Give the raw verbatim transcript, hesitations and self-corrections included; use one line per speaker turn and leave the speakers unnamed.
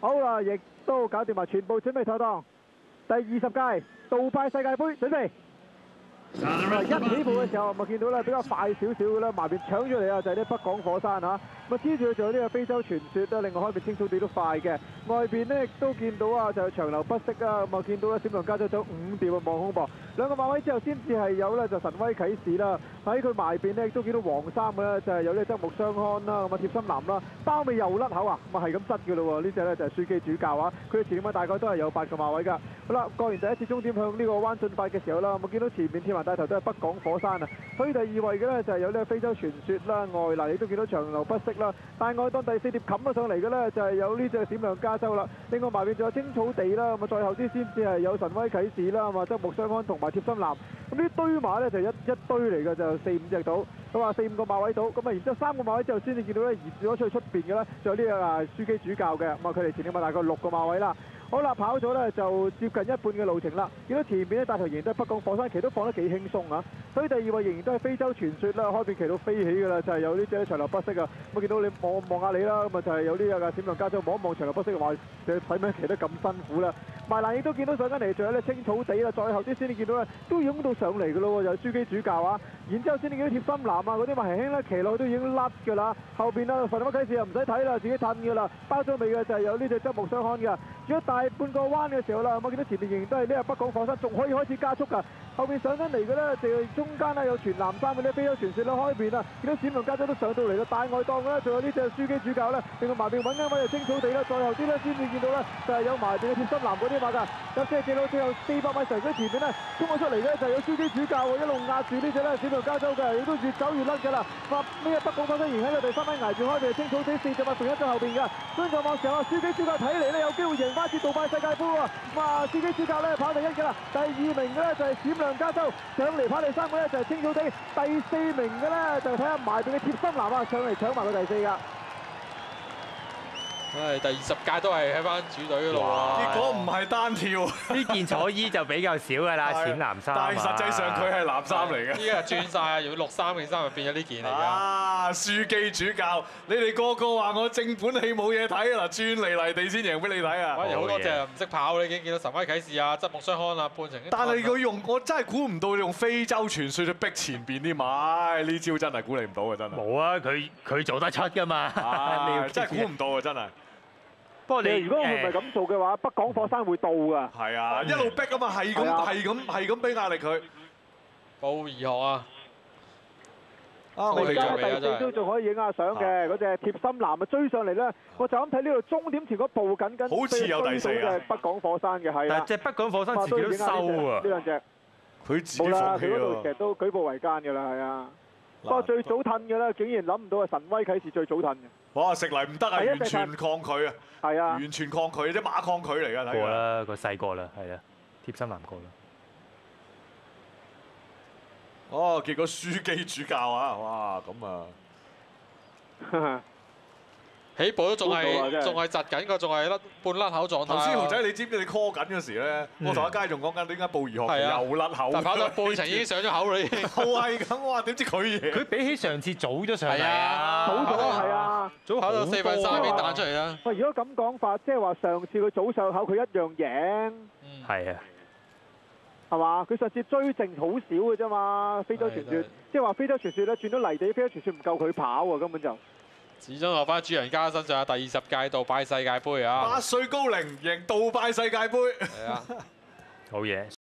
好啦，亦都搞掂埋，全部準備妥當。第二十屆杜拜世界盃準備。一起步嘅時候，咪見到咧比較快少少嘅啦，埋邊搶咗嚟啊，就係啲北港火山嚇。咁啊，黐住仲有呢個非洲傳說啦，另外開邊青草地都快嘅。外邊呢亦都見到啊，就係長流不息啊，咁啊見到咧閃亮加州走五調嘅望空噃。兩個馬位之後先至係有咧就神威啟示啦。喺佢埋邊呢亦都見到黃衫嘅咧，就係有呢個側目相看啦，咁啊貼心藍啦，包尾又甩口啊，咁啊係咁塞嘅咯喎。呢隻咧就係樞機主教啊，佢嘅前面大概都係有八個馬位㗎。好啦，過完第一次終點向呢個灣進發嘅時候啦，我見到前面天環帶頭都係北港火山啊，所以第二位嘅咧就係有呢個非洲傳說啦，外嗱亦都見到長流不息啦，但外檔第四碟冚咗上嚟嘅咧就係有呢隻閃亮加州啦，另外埋邊仲有青草地啦，咁啊再後啲先至係有神威啟示啦，咁啊側目相看同埋貼心藍，咁呢堆馬咧就一一堆嚟嘅，就四五隻到，咁啊四五個馬位到，咁啊然之後三個馬位之後先至見到咧移咗出去出邊嘅咧，仲有呢個啊樞機主教嘅，咁啊佢哋前面馬大概六個馬位啦。好啦，跑咗咧就接近一半嘅路程啦，見到前面咧大頭仍然都係北港火山旗都放得幾輕鬆啊，所以第二位仍然都係非洲傳說啦，開邊旗到飛起㗎啦，就係、是、有呢隻長流不息啊，咁啊見到你望望下你啦，咁啊就係有呢個閃亮加州望一望長流不息，話你使咩騎得咁辛苦啦？埋欄亦都見到上緊嚟，仲有咧青草地啦，再後啲先至見到咧都湧到上嚟㗎咯喎，又係樞機主教啊，然之後先至見到貼心藍啊嗰啲咪輕輕咧騎落去都已經甩㗎啦，後邊啊神威啟示又唔使睇啦，自己褪㗎啦，包咗尾嘅就係有呢隻側目相看㗎。如果大半個彎嘅時候啦，我見到前面仍然都係呢個北港火山，仲可以開始加速㗎。後邊上緊嚟嘅咧，就係中間咧有全藍衫嘅啲非洲傳說啦，開邊啊，見到閃亮加州都上到嚟啦，大外檔嘅咧，仲有呢隻樞機主教咧，另外埋邊揾緊位就青草地啦，再後啲咧先至見到咧，就係有埋邊嘅貼心藍嗰啲馬㗎。咁即係見到最後四百米上咗前面咧，衝咗出嚟咧就係有樞機主教喎，一路壓住呢隻咧閃亮加州嘅，亦都越走越甩㗎啦。哇！呢個北港火山仍然喺個第三位捱住開邊青草地四隻馬，仲一隻後邊㗎。觀眾望時候啊，樞機主教睇嚟咧有機會贏翻次杜拜世界盃喎。哇！樞機主教咧跑第一㗎啦，第二名嘅咧就係閃亮加州。上嚟跑第三個咧就係青草地，第四名嘅咧就睇下埋邊嘅貼心藍啊，上嚟搶埋到第四噶。
唉，第二十屆都係喺翻主隊嗰度喎。
結果唔係單跳，
呢件彩衣就比較少㗎啦，淺藍衫。
但係實際上佢係藍衫嚟嘅。
依家轉晒，如果綠衫件衫就變咗呢件嚟㗎。
啊！樞機主教，你哋個個話我正本戲冇嘢睇啊！嗱，轉嚟嚟地先贏俾你睇啊！
反而好多隻唔識跑，你已經見到神威啟示啊、側目相看啊、半程。
但係佢用，我真係估唔到你用非洲傳說去逼前邊啲馬，呢招真係估你唔到啊！真係。
冇啊，佢佢做得出㗎嘛。
真係估唔到啊！真係。
不過你
如果佢唔係咁做嘅話，北港火山會到㗎。
係啊，一路逼啊嘛，係咁係咁係咁俾壓力佢。
布兒學啊！
啊，我
而家
哋就
第四都仲可以影下相嘅，嗰隻貼心藍啊追上嚟咧，我就咁睇呢度終點前嗰步緊緊，
好似有第四啊！
北港火山嘅係
但係隻北港火山自己都收啊！
呢兩隻
佢自己
冇啦，
放棄
佢嗰度其實
咯。
都舉步維艱㗎啦，係啊。不過最早褪嘅咧，竟然諗唔到係神威啟示最早褪嘅。
哇！食嚟唔得啊，完全抗拒啊！
係啊，
完全抗拒，即係馬抗拒嚟㗎，睇
過啦，個細個啦，係啊，貼心藍過啦。
哦，結果樞機主教啊，哇咁啊！
起步都仲係仲係窒緊個，仲係甩半甩口狀態。
頭先豪仔，你知唔知你 call 緊嗰時咧，我同阿佳仲講緊點解布兒學又甩口？
但跑到半程已經上咗口啦，已經。
就係咁，我話點知佢贏？
佢比起上次早咗上嚟啊！
早咗係啊，
早跑到四分三已經彈出嚟啦。
喂，如果咁講法，即係話上次佢早上口佢一樣贏。
係啊。
係嘛？佢上次追剩好少嘅啫嘛，非洲傳說，即係話非洲傳說咧轉咗泥地，非洲傳說唔夠佢跑喎，根本就。
始終落翻主人家身上，第二十屆杜拜世界盃啊！
八歲高齡贏杜拜世界盃。
係啊，
好嘢。